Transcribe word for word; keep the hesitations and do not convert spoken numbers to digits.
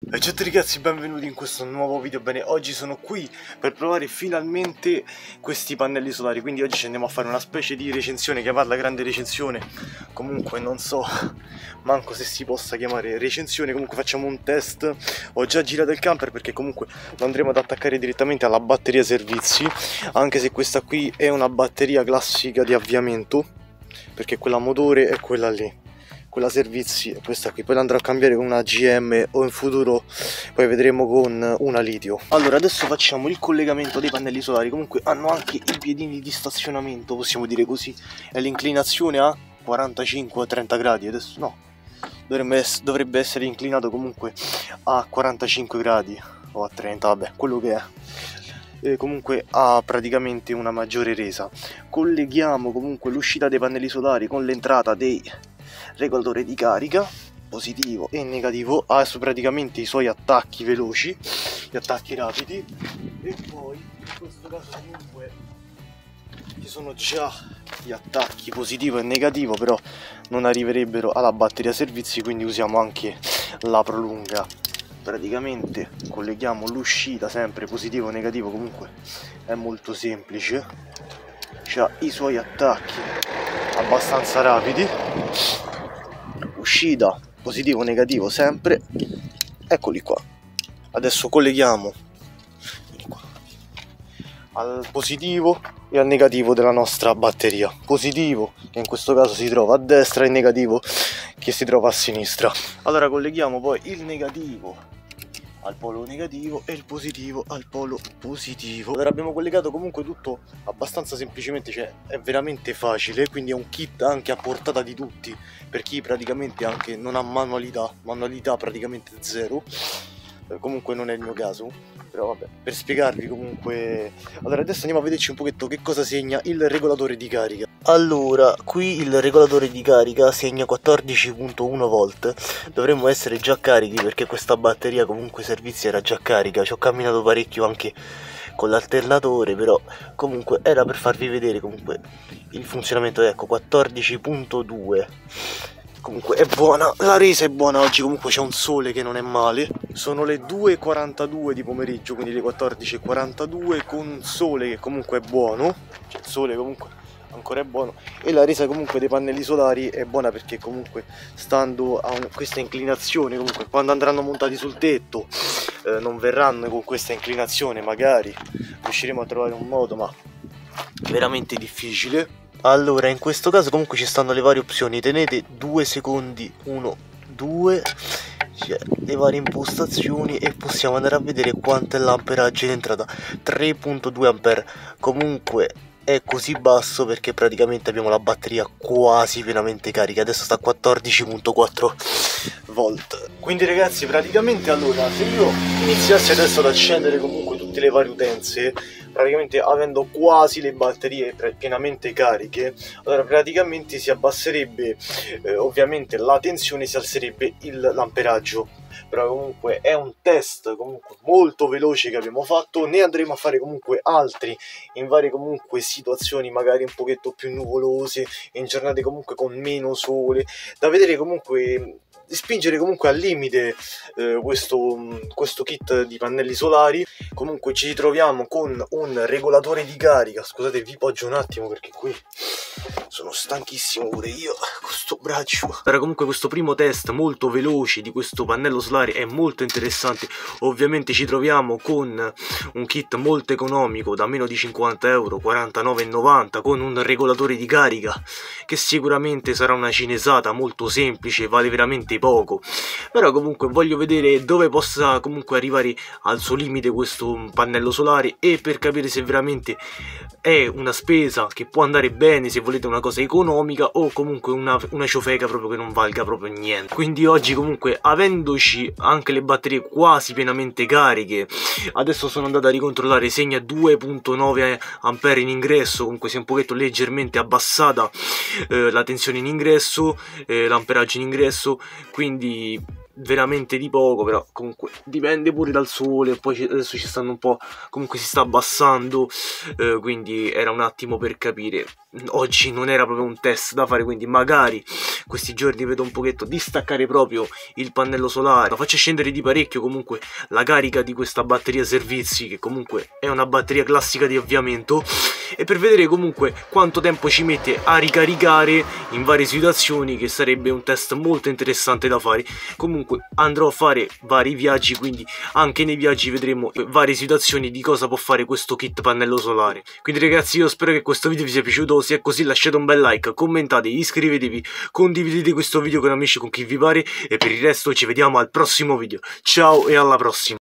E ciao a tutti ragazzi, benvenuti in questo nuovo video. Bene, oggi sono qui per provare finalmente questi pannelli solari. Quindi oggi ci andiamo a fare una specie di recensione, chiamarla grande recensione. Comunque non so manco se si possa chiamare recensione. Comunque facciamo un test. Ho già girato il camper perché comunque lo andremo ad attaccare direttamente alla batteria servizi. Anche se questa qui è una batteria classica di avviamento, perché quella motore è quella lì, quella servizi è questa qui. Poi la andrò a cambiare con una G M o in futuro poi vedremo con una litio. Allora adesso facciamo il collegamento dei pannelli solari. Comunque hanno anche i piedini di stazionamento, possiamo dire così, e l'inclinazione a quarantacinque trenta gradi. Adesso no, dovrebbe, ess dovrebbe essere inclinato comunque a quarantacinque gradi o a trenta, vabbè, quello che è. E comunque ha praticamente una maggiore resa. Colleghiamo comunque l'uscita dei pannelli solari con l'entrata dei regolatori di carica, positivo e negativo. Ha praticamente i suoi attacchi veloci, gli attacchi rapidi, e poi in questo caso comunque ci sono già gli attacchi positivo e negativo, però non arriverebbero alla batteria servizi, quindi usiamo anche la prolunga. Praticamente colleghiamo l'uscita sempre positivo e negativo, comunque è molto semplice, c'ha i suoi attacchi abbastanza rapidi, uscita positivo negativo sempre, eccoli qua. Adesso colleghiamo al positivo e al negativo della nostra batteria, positivo che in questo caso si trova a destra e negativo che si trova a sinistra. Allora colleghiamo poi il negativo al polo negativo e il positivo al polo positivo. Allora abbiamo collegato comunque tutto abbastanza semplicemente, cioè è veramente facile, quindi è un kit anche a portata di tutti per chi praticamente anche non ha manualità, manualità praticamente zero. Eh, comunque non è il mio caso, però vabbè, per spiegarvi comunque. Allora adesso andiamo a vederci un pochetto che cosa segna il regolatore di carica. Allora, qui il regolatore di carica segna quattordici virgola uno volt. Dovremmo essere già carichi perché questa batteria comunque servizi era già carica. Ci ho camminato parecchio anche con l'alternatore, però comunque era per farvi vedere comunque il funzionamento. Ecco, quattordici virgola due. Comunque è buona, la resa è buona oggi, comunque c'è un sole che non è male. Sono le due e quarantadue di pomeriggio, quindi le quattordici e quarantadue, con un sole che comunque è buono. Cioè il sole comunque ancora è buono, e la resa comunque dei pannelli solari è buona perché comunque stando a un, questa inclinazione, comunque quando andranno montati sul tetto eh, non verranno con questa inclinazione. Magari riusciremo a trovare un modo, ma veramente difficile. Allora in questo caso comunque ci stanno le varie opzioni, tenete due secondi, uno, due, cioè le varie impostazioni, e possiamo andare a vedere quanto è l'amperaggio in entrata, tre virgola due ampere. Comunque è così basso perché praticamente abbiamo la batteria quasi pienamente carica, adesso sta a quattordici virgola quattro volt. Quindi ragazzi, praticamente allora se io iniziassi adesso ad accendere comunque tutte le varie utenze, praticamente avendo quasi le batterie pienamente cariche, allora praticamente si abbasserebbe eh, ovviamente la tensione, si alzerebbe l'amperaggio. Però comunque è un test comunque molto veloce che abbiamo fatto, ne andremo a fare comunque altri in varie comunque situazioni magari un pochetto più nuvolose, in giornate comunque con meno sole, da vedere comunque, di spingere comunque al limite eh, questo, questo kit di pannelli solari. Comunque ci ritroviamo con un regolatore di carica. Scusate, vi poggio un attimo perché qui sono stanchissimo pure io con sto braccio. Allora comunque questo primo test molto veloce di questo pannello solare è molto interessante. Ovviamente ci troviamo con un kit molto economico da meno di cinquanta euro, quarantanove e novanta, con un regolatore di carica che sicuramente sarà una cinesata molto semplice, vale veramente poco. Però comunque voglio vedere dove possa comunque arrivare al suo limite questo pannello solare, e per capire se veramente è una spesa che può andare bene, se volete una cosa economica, o comunque una, una ciofeca proprio che non valga proprio niente. Quindi oggi comunque, avendoci anche le batterie quasi pienamente cariche, adesso sono andato a ricontrollare, segna due virgola nove ampere in ingresso. Comunque si è un pochetto leggermente abbassata eh, la tensione in ingresso, eh, l'amperaggio in ingresso, quindi veramente di poco, però comunque dipende pure dal sole, poi adesso ci stanno un po', comunque si sta abbassando, eh, quindi era un attimo per capire. Oggi non era proprio un test da fare, quindi magari questi giorni vedo un pochetto distaccare proprio il pannello solare, lo faccio scendere di parecchio comunque la carica di questa batteria servizi, che comunque è una batteria classica di avviamento, e per vedere comunque quanto tempo ci mette a ricaricare in varie situazioni, che sarebbe un test molto interessante da fare. Comunque andrò a fare vari viaggi, quindi anche nei viaggi vedremo varie situazioni di cosa può fare questo kit pannello solare. Quindi ragazzi, io spero che questo video vi sia piaciuto. Se è così lasciate un bel like, commentate, iscrivetevi, condividete questo video con amici, con chi vi pare, e per il resto ci vediamo al prossimo video. Ciao e alla prossima.